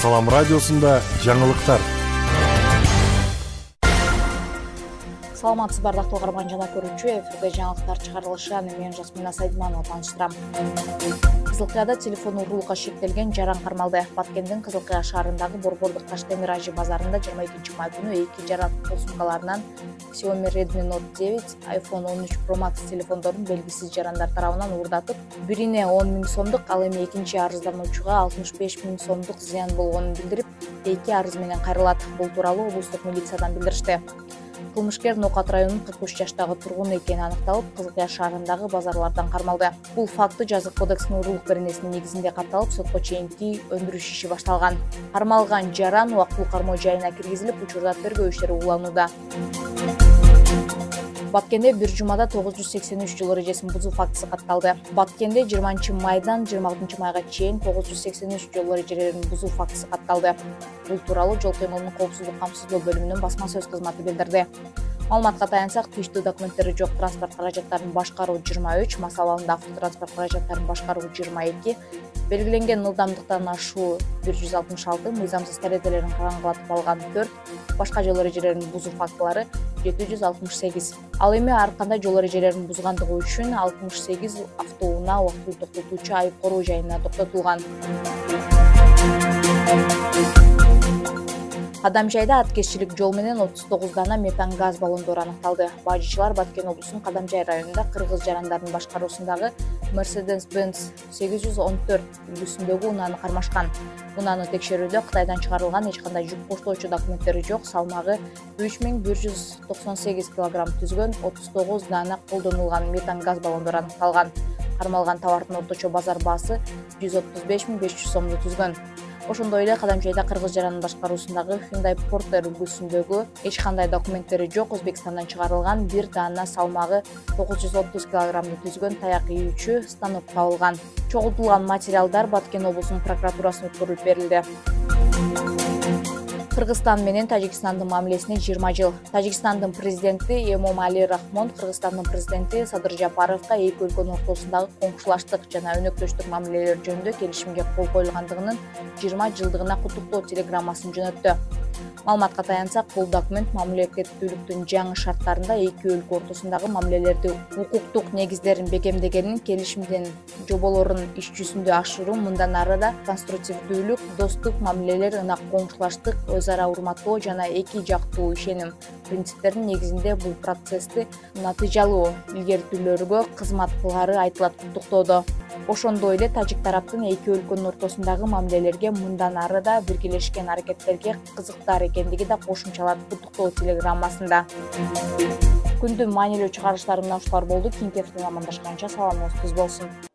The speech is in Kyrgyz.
Салам радиосунда жаңылыктар. Саламатсыз бардактуу каарман жана көрүүчү, эфирде жаңылыктар чыгарылышы. Аны мен Жасмина Сайдманова тааныштырам. Кызылкыяда телефон уурулукка шектелген жаран кармалды. Баткендин Кызылкыя шаарындагы Борбордук Таштемир Ажы базарында 22 май күнү 2 жаран кол сумкаларынан Xiaomi Redmi Note 9, iPhone 13 Pro Max телефондорун белгисиз жарандар тарабынан уурдатып, бирине 10 000 сомдук, ал эми экинчи арыздануучуга 65 000 сомдук зыян болгонун билдирип, 2 арыз менен кайрылат. Бул тууралуу облустук милициядан билдиришти. Кылмышкер Нокат районунун 43 жаштагы тургун экени аныкталып, Кызылкыя шаарындагы базарлардан кармалды. Бул факты жазык кодексинин урурлук беренесинин негизинде катталып, сотко чейинки өндүрүш иши башталган. Кармалган жаран убактылуу кармоо жайына киргизилип, учурда тергөө иштери уланууда. Баткенде бир жумада 983 жол эрежесин бузуу фактысы катталды. Баткенде 20 майдан 26 майга чейин 983 жол эрежелерин бузуу фактысы катталды. Бул тууралуу жол кыймылынын коопсуздук камсыздоо бөлүмүнүн басма сөз кызматы билдирди. Маалыматка таянсак, тийиштүү документтери жок транспорт каражаттарын башкаруу 23, мас абалында автотранспорт каражаттарын башкаруу 22, белгиленген ылдамдыктан ашуу 166, мыйзамсыз тереzelерин караңгылатып алган 4, башка жол эрежелерин бузуу фактылары 768. Ал эми ар кандай жол эрежелерин бузгандыгы үчүн 68 автоунаа убактылуу токтотуучу айып коруу жайына токтотулган. Кадамжайда аткезчилик жол менен 39 дана метан газ баллондору аныкталды. Бажычылар Баткен облусунун Кадамжай районунда кыргыз жарандардын башкаруусундагы Mercedes-Benz 814 үлгүсүндөгү унааны кармашкан. Унааны текшерүүдө Кытайдан чыгарылган эч кандай жүк коштоочу документтери жок, салмагы 3198 кг түзгөн 39 дана колдонулган метан газ баллондору аныкталган. Кармалган товардын орточо базар баасы 135 500 сомду түзгөн. Ошондой эле Кадамжайда кыргыз жарандын башкаруусундагы Hyundai Porter үлгүсүндөгү эч кандай документтери жок, Өзбекстандан чыгарылган 1 дана салмагы 930 кг түзгөн таяк ийүүчү станок табылган. Чогултулган материалдар Баткен облусунун прокуратурасына өткөрүлүп берилди. Кыргызстан менен Тажикстандын мамилесине 20 жыл. Тажикстандын президенти Эмомали Рахмон Кыргызстандын президенти Садыр Жапаровго эки өлкөнүн ортосундагы коңшулаштык жана өнөктөштүк мамилелер жөнүндө келишимге кол коюлгандыгынын 20 жылдыгына куттуктоо телеграммасын жөнөттү. Маалыматка таянсак, бул документ мамлекеттүүлүктүн жаңы шарттарында эки өлкө ортосундагы мамилелерди укуктук негиздерин бекемдегенин, келишимдин жоболорун иш жүзүндө ашыруу, мындан ары да конструктивдүүлүк, достук мамилелер, ынак коңшулаштык, өз ара урматтоо жана эки жактуу ишеним принциптеринин негизинде бул процессти натыйжалуу илгертүүлөргө кызмат кылары айтылат куттуктоодо. Ошондой эле тажик тараптын эки өлкөнүн ортосундагы мамилелерге мындан ары да биргелешкен аракеттерге кызыктар экендиги да кошумчалат куттуктоо телеграммасында. Күндүн маанилүү чыгарылыштары мына ушулар болду. Кийинки эфирден амандашканча саламыңыз түз болсун.